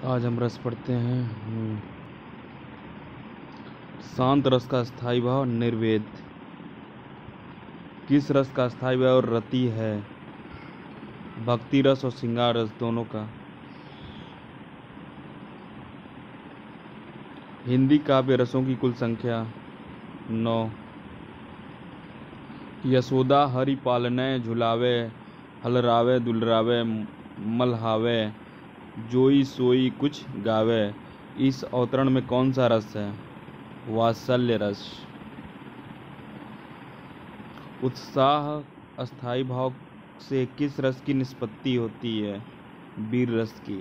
आज हम रस पढ़ते हैं। शांत रस का स्थायी भाव निर्वेद। किस रस का स्थायी भाव रति है? भक्ति रस और श्रृंगार रस दोनों का। हिंदी काव्य रसों की कुल संख्या 9। यशोदा हरि पालनै झुलावे, हलरावे दुलरावे मलहावे, जोई सोई कुछ गावे। इस अवतरण में कौन सा रस है? वात्सल्य रस। उत्साह अस्थायी भाव से किस रस की निष्पत्ति होती है? वीर रस की।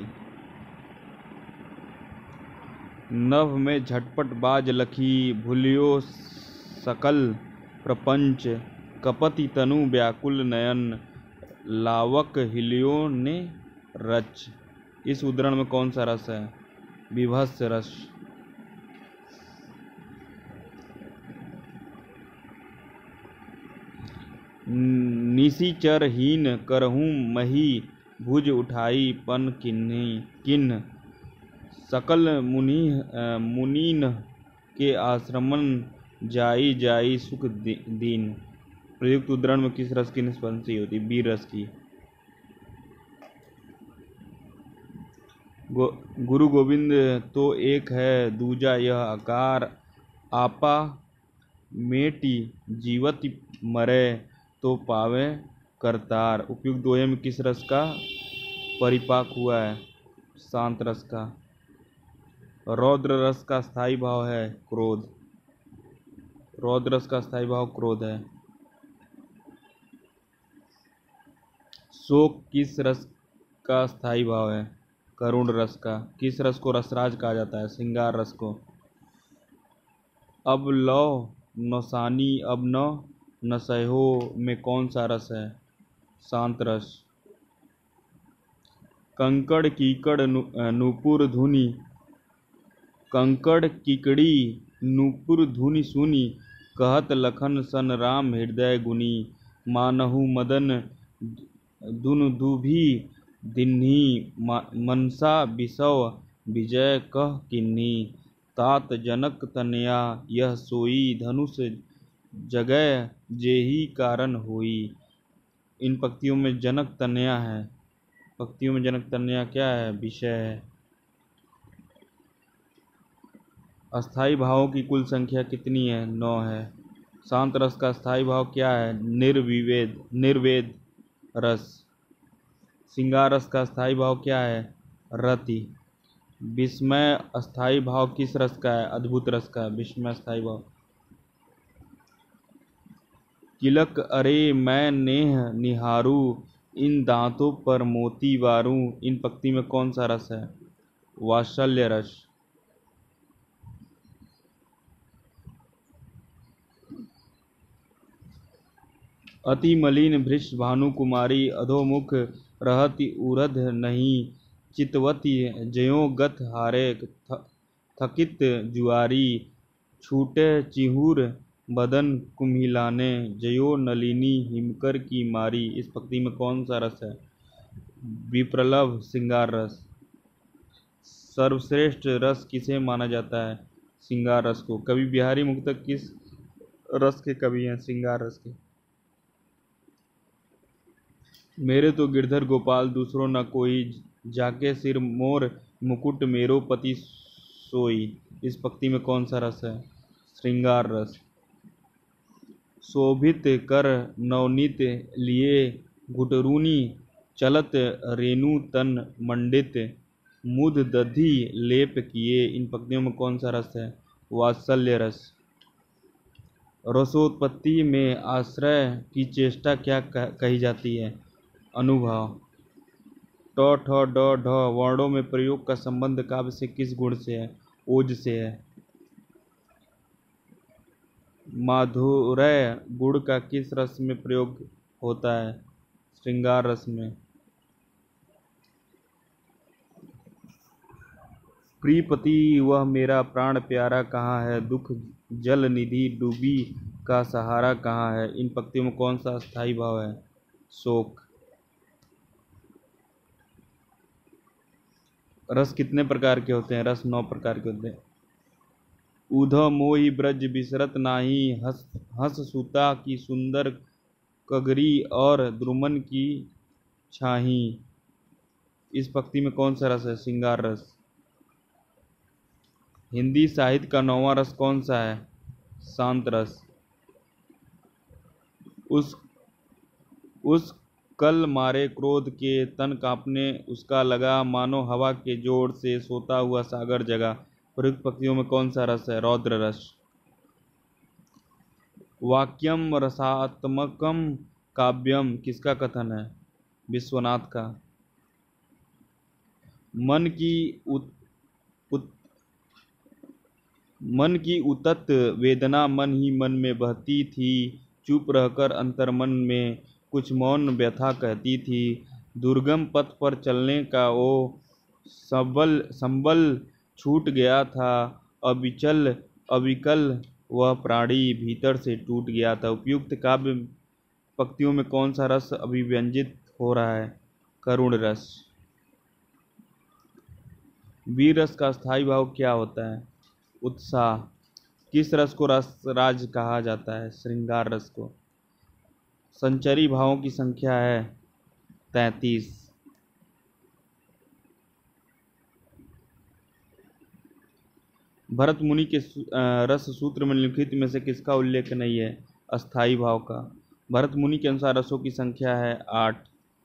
नभ में झटपट बाज लखी, भूलियो सकल प्रपंच। कपति तनु व्याकुल नयन, लावक हिलियो ने रच। इस उद्धरण में कौन सा रस है? विभत्स रस। निशिचर हीन करहूँ मही, भुज उठाई पन किन्ह। सकल मुनीन के आश्रमन, जाई जाई सुख दीन। प्रयुक्त उद्धरण में किस रस की निष्पत्ति होती? वीर रस की। गुरु गोविंद तो एक है, दूजा यह आकार। आपा मेटी जीवति मरे, तो पावे करतार। उपयुक्त दोहे में किस रस का परिपाक हुआ है? शांत रस का। रौद्र रस का स्थायी भाव है क्रोध। रौद्र रस का स्थायी भाव क्रोध है। शोक किस रस का स्थायी भाव है? करुण रस का। किस रस को रसराज कहा जाता है? श्रृंगार रस को। अब लो नौसानी अब न सहो में कौन सा रस है? शांत रस। कंकड़ कीकड़ नूपुर धुनि, कंकड़ कीकड़ी नूपुर धुनि सुनी। कहत लखन सन राम हृदय गुनी, मानहु मदन दुनु दुभी दिन्ही। मनसा बिसव विजय कह किन्ही, तात जनक तनया यह सोई। धनुष जगै जेहि कारण होई। इन पंक्तियों में जनक तनया है। पंक्तियों में जनक तनया क्या है? विषय है। अस्थायी भावों की कुल संख्या कितनी है? 9 है। शांत रस का स्थायी भाव क्या है? निर्वेद रस। श्रृंगार रस का स्थायी भाव क्या है? रति। विस्मय अस्थायी भाव किस रस का है? अद्भुत रस का। विस्मय स्थायी भाव। किलक अरे मैं नेह निहारू, इन दांतों पर मोती वारूं। इन पंक्ति में कौन सा रस है? वात्सल्य रस। अति मलिन भृश भानु कुमारी, अधोमुख रहति उरध नहीं। चितवती जयों गत हारे, थकित जुआरी। छूटे चिहूर बदन कुम्हिलाने, जयो नलिनी हिमकर की मारी। इस पंक्ति में कौन सा रस है? विप्रलभ श्रृंगार रस। सर्वश्रेष्ठ रस किसे माना जाता है? श्रृंगार रस को। कवि बिहारी मुक्तक किस रस के कवि हैं? श्रृंगार रस के। मेरे तो गिरधर गोपाल दूसरो न कोई, जाके सिर मोर मुकुट मेरो पति सोई। इस पंक्ति में कौन सा रस है? श्रृंगार रस। शोभित कर नवनीत लिए, घुटरूनी चलत रेणु तन मंडित। मुद दधि लेप किए। इन पंक्तियों में कौन सा रस है? वात्सल्य रस। रसोत्पत्ति में आश्रय की चेष्टा क्या कही जाती है? अनुभाव। ट ठ ड ढ वर्णों में प्रयोग का संबंध काव्य से किस गुण से है? ओज से है। माधुर्य गुण का किस रस में प्रयोग होता है? श्रृंगार रस में। प्रियपति वह मेरा प्राण प्यारा कहाँ है? दुख जल निधि डूबी का सहारा कहाँ है? इन पंक्तियों में कौन सा स्थायी भाव है? शोक। रस कितने प्रकार के होते हैं? रस 9 प्रकार के होते हैं। उधो मोहि ब्रज बिसरत नाही, हस हस सुता की सुंदर कगरी और द्रुमन की छाही। इस पंक्ति में कौन सा रस है? श्रृंगार रस। हिंदी साहित्य का 9वां रस कौन सा है? शांत रस। उस कल मारे क्रोध के तन कांपने उसका लगा, मानो हवा के जोर से सोता हुआ सागर जगा। प्रयुक्त पंक्तियों में कौन सा रस है? रौद्र रस। वाक्यम रसात्मकम काव्यम किसका कथन है? विश्वनाथ का। मन की मन की उतत वेदना मन ही मन में बहती थी, चुप रहकर अंतर्मन में कुछ मौन व्यथा कहती थी। दुर्गम पथ पर चलने का वो संबल छूट गया था, अविकल वह प्राणी भीतर से टूट गया था। उपयुक्त काव्य पंक्तियों में कौन सा रस अभिव्यंजित हो रहा है? करुण रस। वीर रस का स्थायी भाव क्या होता है? उत्साह। किस रस को रस राज कहा जाता है? श्रृंगार रस को। संचरी भावों की संख्या है 33। भरत मुनि के रस सूत्र में निम्नलिखित में से किसका उल्लेख नहीं है? अस्थाई भाव का। भरत मुनि के अनुसार रसों की संख्या है 8।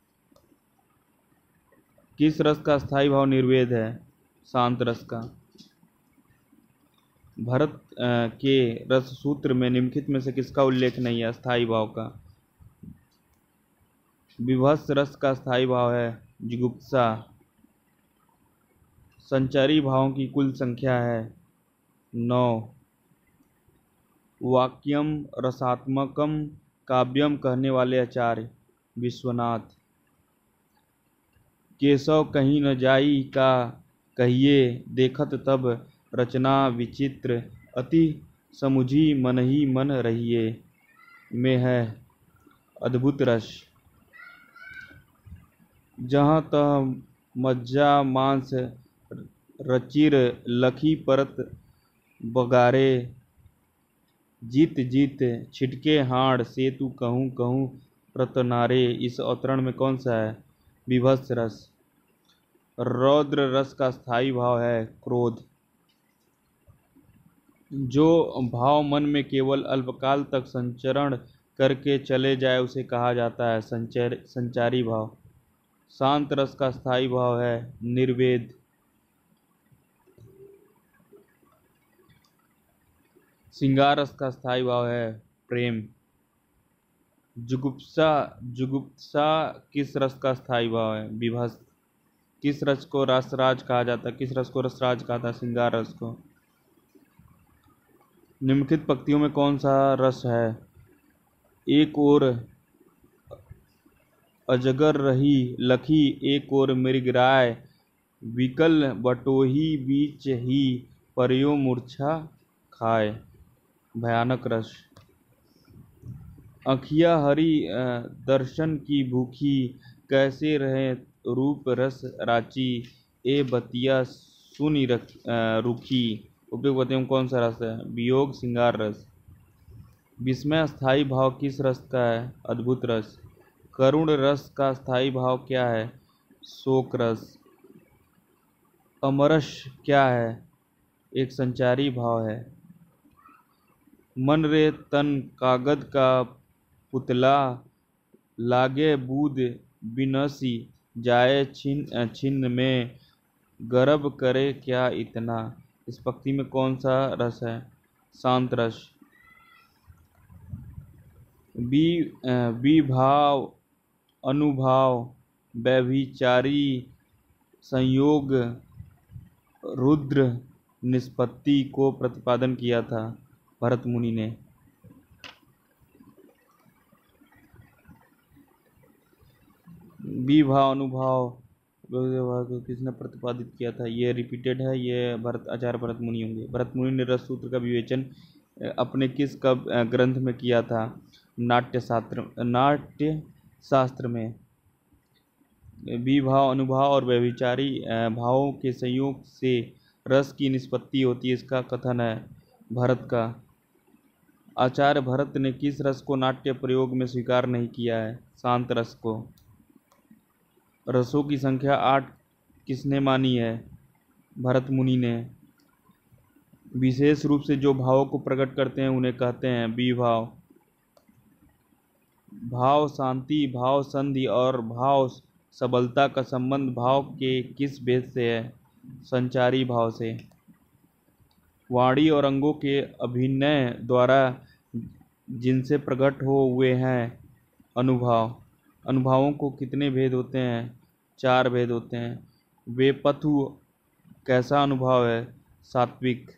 किस रस का स्थायी भाव निर्वेद है? शांत रस का। भरत के रस सूत्र में निम्नलिखित में से किसका उल्लेख नहीं है? अस्थाई भाव का। विभत्स रस का स्थायी भाव है जुगुप्सा। संचारी भावों की कुल संख्या है 9। वाक्यम रसात्मकम काव्यम कहने वाले आचार्य विश्वनाथ। केशव कहीं न जाई का कहिए, देखत तब रचना विचित्र, अति समुझी मन ही मन रहिए में है अद्भुत रस। जहाँ तह मज्जा मांस रचिर, लखी परत बगारे, जीत जीत छिटके हाड़, सेतु कहूँ कहूँ प्रतनारे। इस अवतरण में कौन सा है? विभत्स रस। रौद्र रस का स्थायी भाव है क्रोध। जो भाव मन में केवल अल्पकाल तक संचरण करके चले जाए उसे कहा जाता है संचारी भाव। शांत रस का स्थायी भाव है निर्वेद। श्रृंगार रस का स्थायी भाव है प्रेम। जुगुप्सा किस रस का स्थायी भाव है? विभत्स। किस रस को रसराज कहा जाता है? किस रस को रसराज कहा था? श्रृंगार रस को। निम्नलिखित पंक्तियों में कौन सा रस है? एक ओर अजगर रही लखी, एक ओर मृगराय, विकल बटोही बीच ही परियो मूर्छा खाए। भयानक रस। अखिया हरि दर्शन की भूखी, कैसे रहे रूप रस राची, ए बतिया सुनी रुखी। उपयुक्त पंक्तियों में कौन सा रस है? वियोग श्रृंगार रस। विस्मय स्थायी भाव किस रस का है? अद्भुत रस। करुण रस का स्थायी भाव क्या है? शोक रस। अमरस क्या है? एक संचारी भाव है। मन रे तन कागद का पुतला, लागे बूद बिनसी, जाए छिन्न में, गर्व करे क्या इतना। इस पंक्ति में कौन सा रस है? शांत रस। विभाव अनुभाव व्यभिचारी संयोग रुद्र निष्पत्ति को प्रतिपादन किया था भरत मुनि ने। विभाव अनुभाव को किसने प्रतिपादित किया था? ये रिपीटेड है, ये आचार्य भरत मुनि होंगे। भरत मुनि ने रस सूत्र का विवेचन अपने किस ग्रंथ में किया था? नाट्य शास्त्र में। विभाव, अनुभाव और व्यभिचारी भावों के संयोग से रस की निष्पत्ति होती है। इसका कथन है भरत का। आचार्य भरत ने किस रस को नाट्य प्रयोग में स्वीकार नहीं किया है? शांत रस को। रसों की संख्या 8 किसने मानी है? भरत मुनि ने। विशेष रूप से जो भावों को प्रकट करते हैं उन्हें कहते हैं विभाव। भाव शांति, भाव संधि और भाव सबलता का संबंध भाव के किस भेद से है? संचारी भाव से। वाणी और अंगों के अभिनय द्वारा जिनसे प्रकट हो हुए हैं अनुभाव। अनुभावों को कितने भेद होते हैं? 4 भेद होते हैं। वे पथु कैसा अनुभाव है? सात्विक।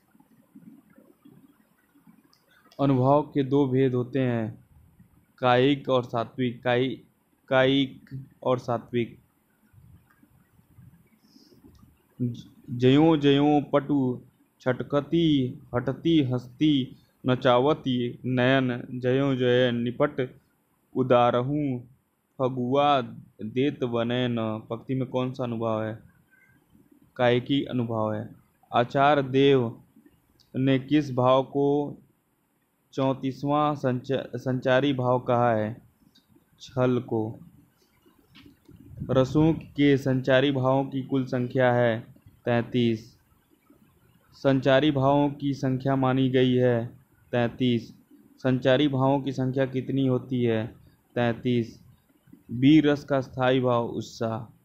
अनुभाव के 2 भेद होते हैं, कायिक और सात्विक। कायिक और सात्विक। जयों जयों पटु छटकती हटती हस्ती नचावती नयन जयों जय निपट उदारहूँ फगुआ देत वनयन। पंक्ति में कौन सा अनुभाव है? कायिकी अनुभाव है। आचार्य देव ने किस भाव को 34वां संचारी भाव कहा है? छल को। रसों के संचारी भावों की कुल संख्या है 33। संचारी भावों की संख्या मानी गई है 33। संचारी भावों की संख्या कितनी होती है? 33। बी रस का स्थायी भाव उत्साह।